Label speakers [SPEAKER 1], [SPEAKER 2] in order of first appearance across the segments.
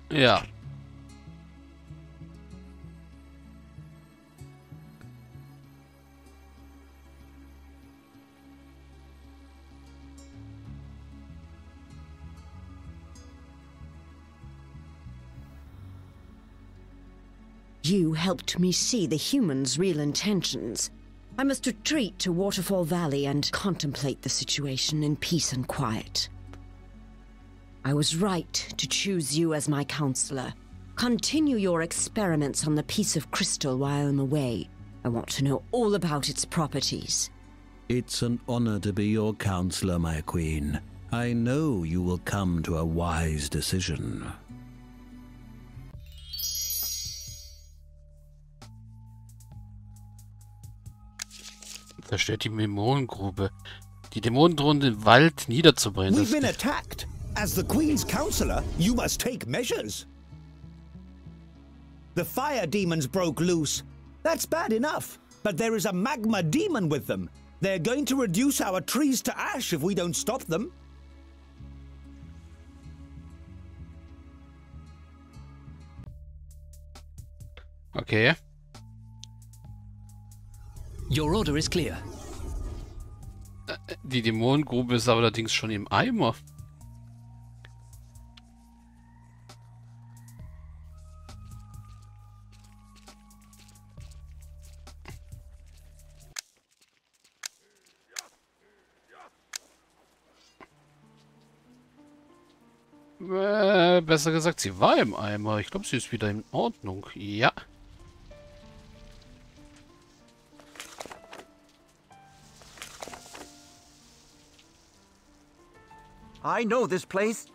[SPEAKER 1] Ja.
[SPEAKER 2] You helped me see the humans' real intentions. I must retreat to Waterfall Valley and contemplate the situation in peace and quiet. I was right to choose you as my counselor. Continue your experiments on the piece of crystal while I'm away. I want to know all about its properties.
[SPEAKER 3] It's an honor to be your counselor, my queen. I know you will come to a wise decision.
[SPEAKER 1] Zerstört die Dämonengrube. Die Dämonen drohen den Wald niederzubrennen.
[SPEAKER 4] We've been attacked. As the Queen's counselor, you must take measures. The fire demons broke loose. That's bad enough. But there is a magma demon with them. They're going to reduce our trees to ash if we don't stop them.
[SPEAKER 1] Okay.
[SPEAKER 5] Your order is clear.
[SPEAKER 1] Die Dämonengrube ist allerdings schon im Eimer. Besser gesagt, sie war im Eimer. Ich glaube, sie ist wieder in Ordnung. Ja.
[SPEAKER 6] I know this place.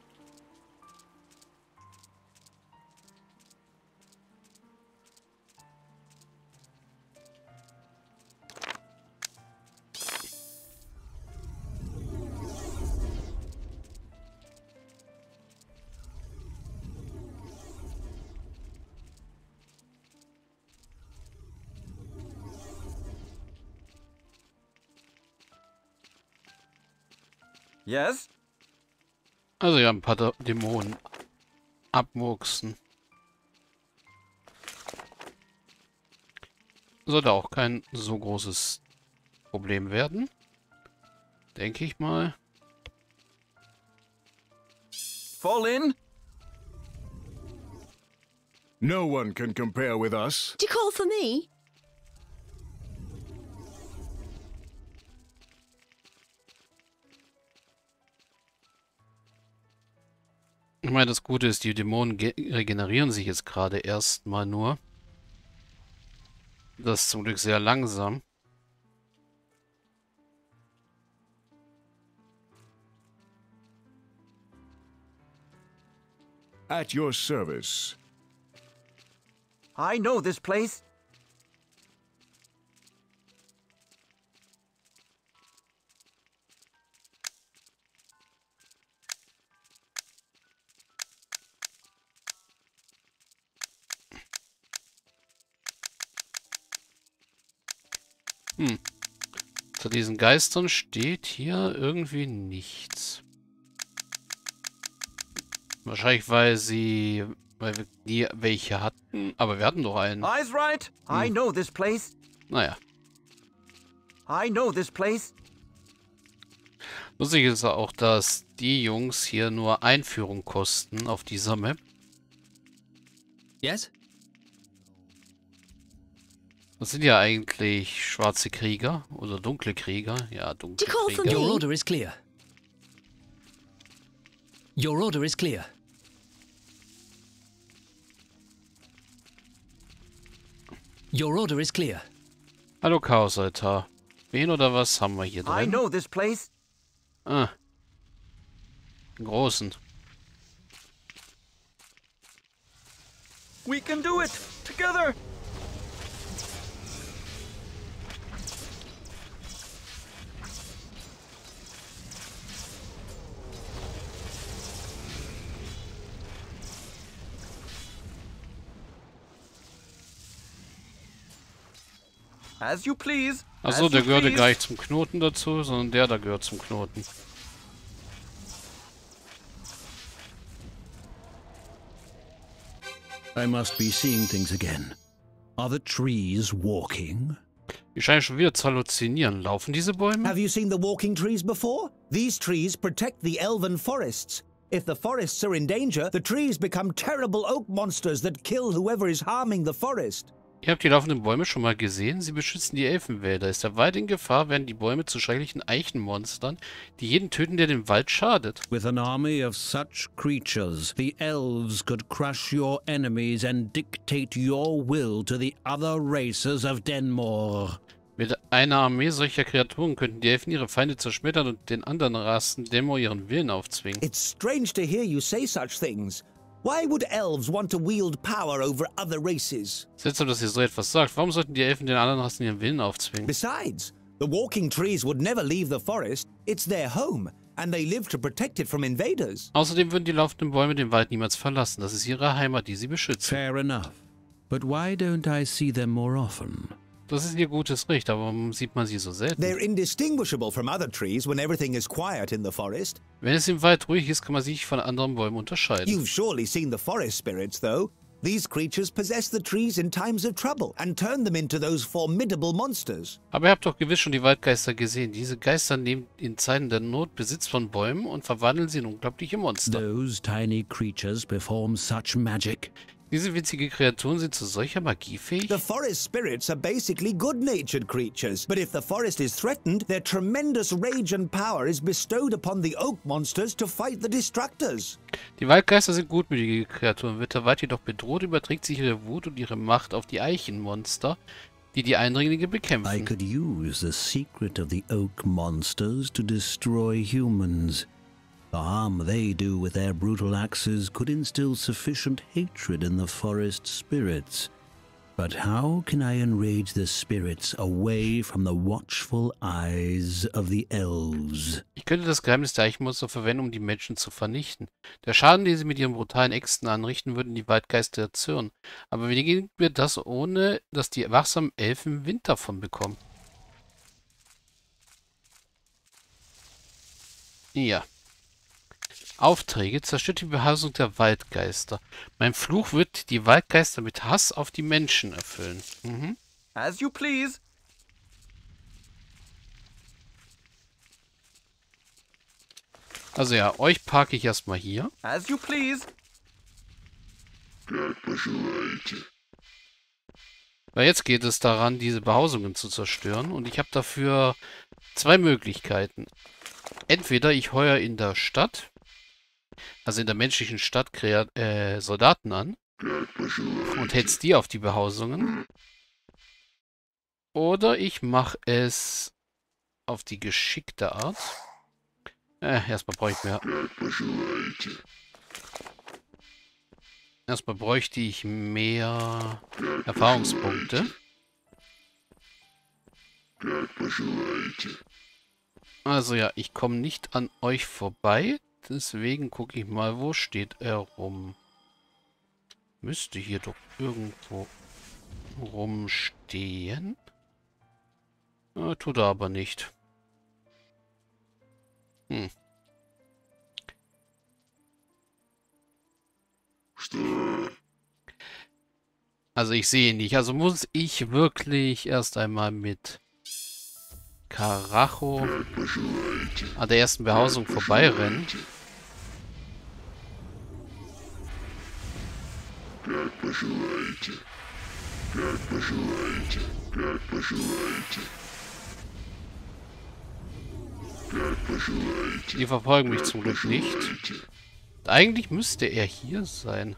[SPEAKER 6] Yes?
[SPEAKER 1] Also ja, ein paar Dämonen abmurksen. Sollte auch kein so großes Problem werden. Denke ich mal.
[SPEAKER 6] Fall in?
[SPEAKER 7] No one can compare with us.
[SPEAKER 2] Did you call for me?
[SPEAKER 1] Ich meine, das Gute ist, die Dämonen regenerieren sich jetzt gerade erstmal nur. Das ist zum Glück sehr langsam.
[SPEAKER 7] At your service.
[SPEAKER 6] I know this place.
[SPEAKER 1] Zu diesen Geistern steht hier irgendwie nichts. Wahrscheinlich, weil wir nie welche hatten. Aber wir hatten doch einen.
[SPEAKER 6] Eyes right. I know this place.
[SPEAKER 1] Naja.
[SPEAKER 6] I know this place.
[SPEAKER 1] Lustig ist auch, dass die Jungs hier nur Einführung kosten auf dieser Map.
[SPEAKER 5] Yes?
[SPEAKER 1] Das sind ja eigentlich schwarze Krieger oder dunkle Krieger. Ja, dunkle Krieger.
[SPEAKER 5] Your order is clear. Your order is clear. Your order is clear.
[SPEAKER 1] Hallo Chaosaltar. Wen oder was haben wir hier
[SPEAKER 6] I
[SPEAKER 1] drin?
[SPEAKER 6] know this place.
[SPEAKER 1] Ah. Den großen.
[SPEAKER 6] We can do it together. As you please.
[SPEAKER 1] Achso, der gehörte gar nicht zum Knoten dazu, sondern der da gehört zum Knoten.
[SPEAKER 3] I must be seeing things again. Are the trees walking?
[SPEAKER 1] Ich scheine schon wieder zu halluzinieren. Laufen diese Bäume?
[SPEAKER 4] Have you seen the walking trees before? These trees protect the elven forests. If the forests are in danger, the trees become terrible oak monsters that kill whoever is harming the forest.
[SPEAKER 1] Ihr habt die laufenden Bäume schon mal gesehen? Sie beschützen die Elfenwälder. Ist der Wald in Gefahr, werden die Bäume zu schrecklichen Eichenmonstern, die jeden töten, der dem Wald schadet.
[SPEAKER 3] With an army of such creatures, the elves could crush your enemies and dictate your will to the other races of Denmore.
[SPEAKER 1] Mit einer Armee solcher Kreaturen könnten die Elfen ihre Feinde zerschmettern und den anderen Rassen Denmore ihren Willen aufzwingen.
[SPEAKER 4] It's strange to hear you say such things. Why would elves want to wield power over other races?
[SPEAKER 1] Seltsam, dass ihr so etwas sagt. Warum sollten die Elfen den anderen Rassen ihren Willen aufzwingen?
[SPEAKER 4] Besides, the walking trees would never leave the forest. It's their home, and they live to protect it from invaders.
[SPEAKER 1] Außerdem würden die laufenden Bäume den Wald niemals verlassen. Das ist ihre Heimat, die sie beschützen.
[SPEAKER 3] Fair enough. But why don't I see them more often?
[SPEAKER 1] Das ist ihr gutes Recht, aber warum sieht man sie so selten?
[SPEAKER 4] They're indistinguishable from other trees when everything is quiet in the forest.
[SPEAKER 1] Wenn es im Wald ruhig ist, kann man sich von anderen Bäumen unterscheiden.
[SPEAKER 4] You've surely seen the forest spirits, though. These creatures possess the trees in times of trouble and turn them into those formidable monsters.
[SPEAKER 1] Aber ihr habt doch gewiss schon die Waldgeister gesehen. Diese Geister nehmen in Zeiten der Not Besitz von Bäumen und verwandeln sie in unglaubliche Monster.
[SPEAKER 3] Those tiny creatures perform such magic.
[SPEAKER 1] Diese winzige Kreaturen sind zu solcher Magie fähig?
[SPEAKER 4] The forest spirits are basically good-natured creatures, but if the forest is threatened, their tremendous rage and power is bestowed upon the oak monsters to fight the destructors.
[SPEAKER 1] Die Waldgeister sind gutmütige Kreaturen. Wird der Wald jedoch bedroht, überträgt sich ihre Wut und ihre Macht auf die Eichenmonster, die die Eindringlinge
[SPEAKER 3] I
[SPEAKER 1] bekämpfen.
[SPEAKER 3] could use the secret of the oak monsters to destroy humans. The harm they do with their brutal axes could instill sufficient hatred in the forest spirits. But how can I enrage the spirits away from the watchful eyes of the elves?
[SPEAKER 1] Ich könnte das Geheimnis der Eichenmonster verwenden, um die Menschen zu vernichten. Der Schaden, den sie mit ihren brutalen Äxten anrichten, würden die Waldgeister erzürnen. Aber wie gelingt mir das, ohne dass die wachsamen Elfen Wind davon bekommen? Ja. Aufträge: Zerstört die Behausung der Waldgeister. Mein Fluch wird die Waldgeister mit Hass auf die Menschen erfüllen. Mhm.
[SPEAKER 6] As you please.
[SPEAKER 1] Also ja, euch parke ich erstmal hier.
[SPEAKER 6] As you please.
[SPEAKER 1] Weil jetzt geht es daran, diese Behausungen zu zerstören. Und ich habe dafür zwei Möglichkeiten. Entweder ich heuere in der Stadt, also in der menschlichen Stadt, Soldaten an und hetze die auf die Behausungen. Oder ich mache es auf die geschickte Art. Erstmal brauche ich mehr. Erstmal bräuchte ich mehr Erfahrungspunkte. Also ja, ich komme nicht an euch vorbei. Deswegen gucke ich mal, wo steht er rum. Müsste hier doch irgendwo rumstehen. Tut er aber nicht. Also ich sehe ihn nicht. Also muss ich wirklich erst einmal mit Karacho an der ersten Behausung vorbeirennen. Die verfolgen mich zum Glück nicht. Eigentlich müsste er hier sein.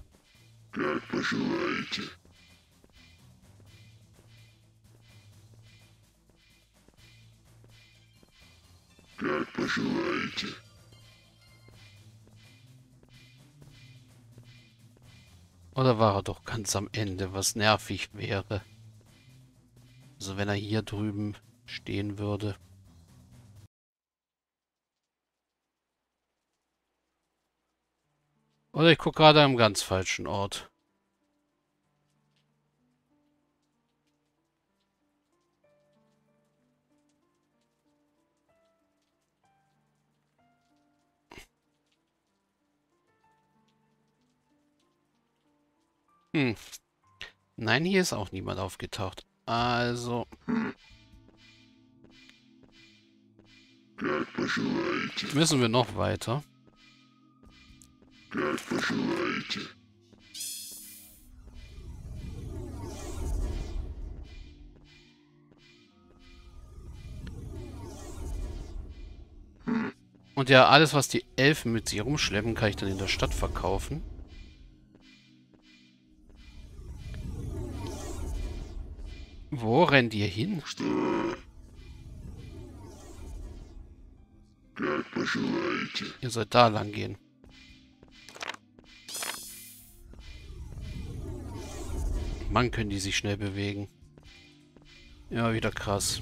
[SPEAKER 1] Oder war er doch ganz am Ende, was nervig wäre? Also wenn er hier drüben stehen würde. Oder ich gucke gerade am ganz falschen Ort. Hm. Nein, hier ist auch niemand aufgetaucht. Also... müssen wir noch weiter. Und ja, alles, was die Elfen mit sich rumschleppen, kann ich dann in der Stadt verkaufen. Wo rennt ihr hin? Ihr sollt da lang gehen. Mann, können die sich schnell bewegen. Ja, wieder krass.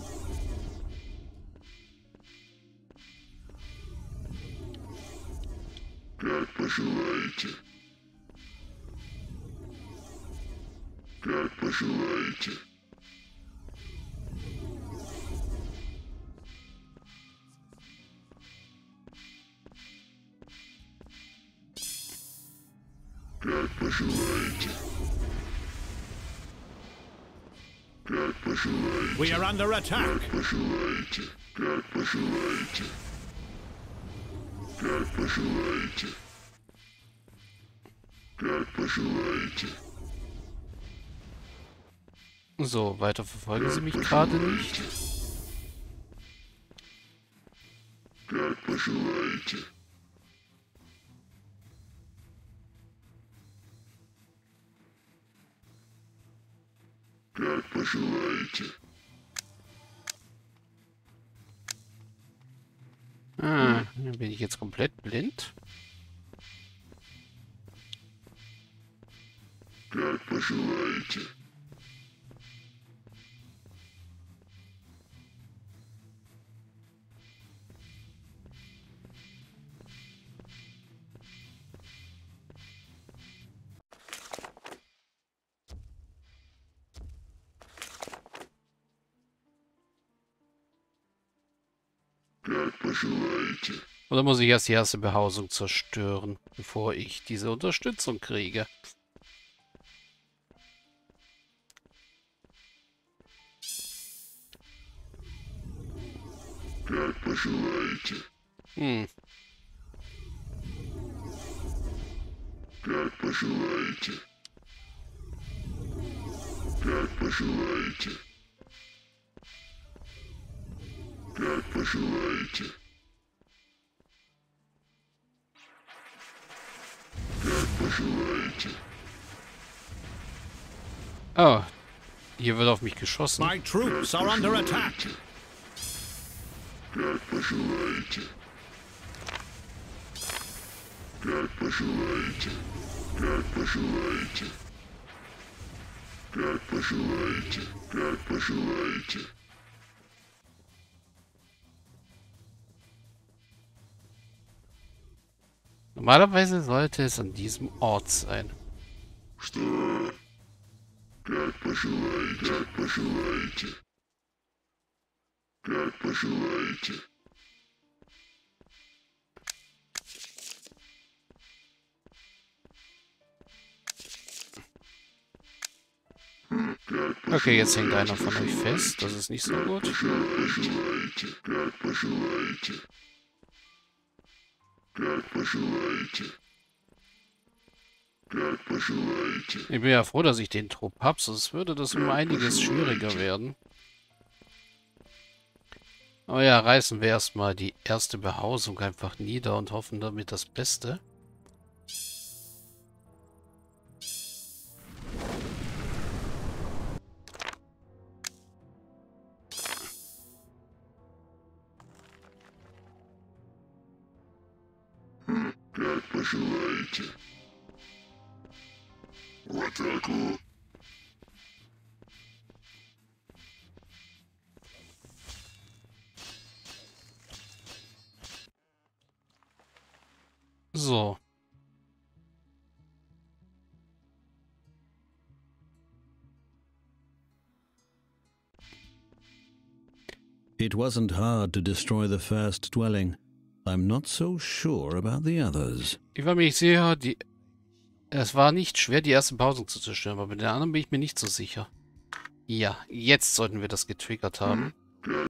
[SPEAKER 4] We are under attack.
[SPEAKER 1] So, weiter verfolgen sie mich gerade nicht. Ah, bin ich jetzt komplett blind? Oder muss ich erst die erste Behausung zerstören, bevor ich diese Unterstützung kriege? Hm. Oh, hier wird auf mich geschossen.
[SPEAKER 4] My troops are under attack.
[SPEAKER 1] Normalerweise sollte es an diesem Ort sein. Okay, jetzt hängt einer von euch fest. Das ist nicht so gut. Ich bin ja froh, dass ich den Trupp habe, sonst würde das um einiges schwieriger werden. Aber ja, reißen wir erstmal die erste Behausung einfach nieder und hoffen damit das Beste. So.
[SPEAKER 3] It wasn't hard to destroy the first dwelling. I'm not so sure about the others.
[SPEAKER 1] Ich war mir nicht sicher, Es war nicht schwer, die erste Behausung zu zerstören, aber bei den anderen bin ich mir nicht so sicher. Ja, jetzt sollten wir das getriggert haben.